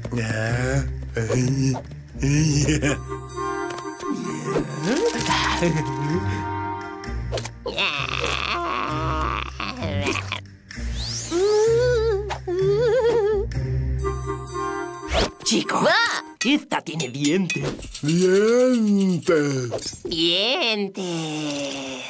Chicos, esta tiene dientes. ¡Dientes! Dientes.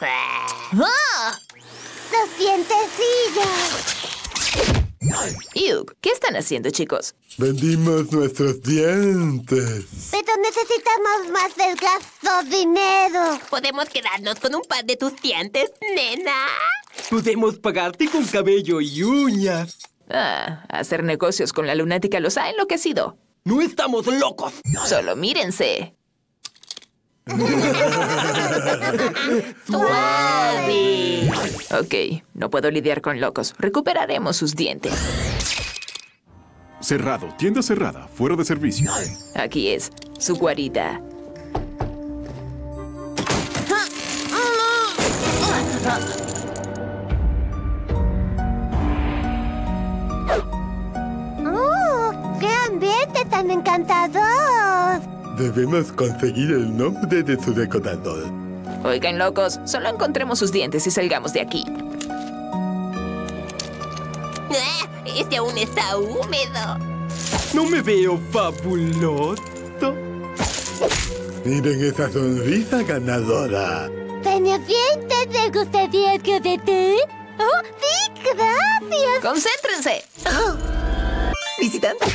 ¡Los dientecillos! Hugh, ¿qué están haciendo, chicos? Vendimos nuestros dientes. Pero necesitamos más del gasto dinero. ¿Podemos quedarnos con un par de tus dientes, nena? Podemos pagarte con cabello y uñas. Hacer negocios con la lunática los ha enloquecido. ¡No estamos locos! Solo mírense. ¡Suave! Ok, no puedo lidiar con locos. Recuperaremos sus dientes. Cerrado, tienda cerrada, fuera de servicio. Aquí es, su guarida. ¡Qué ambiente tan encantador! Debemos conseguir el nombre de su decorador. Oigan, locos, solo encontremos sus dientes y salgamos de aquí. Este aún está húmedo. ¿No me veo fabuloso? Miren esa sonrisa ganadora. ¿Tenía dientes? ¿Le gustaría que de ti? ¡Oh, sí, gracias! ¡Concéntrense! Visitante.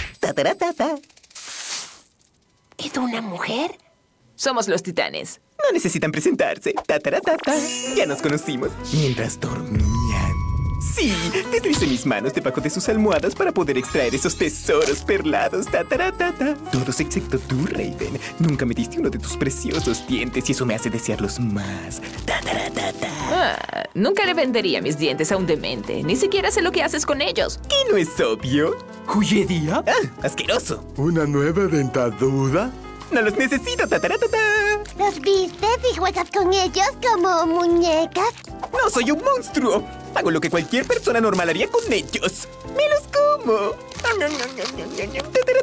¿Es una mujer? Somos los titanes. No necesitan presentarse. Ya nos conocimos mientras dormían. Sí, deslizé mis manos debajo de sus almohadas para poder extraer esos tesoros perlados. Todos excepto tú, Raven. Nunca me diste uno de tus preciosos dientes y eso me hace desearlos más. Nunca le vendería mis dientes a un demente. Ni siquiera sé lo que haces con ellos. ¿Qué no es obvio? ¿Joyería? ¡Asqueroso! ¿Una nueva dentadura? ¡No los necesito! ¿Los vistes y juegas con ellos como muñecas? ¡No soy un monstruo! Hago lo que cualquier persona normal haría con ellos. ¡Me los como!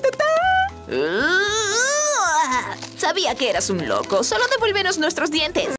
Sabía que eras un loco. Solo devuélvenos nuestros dientes.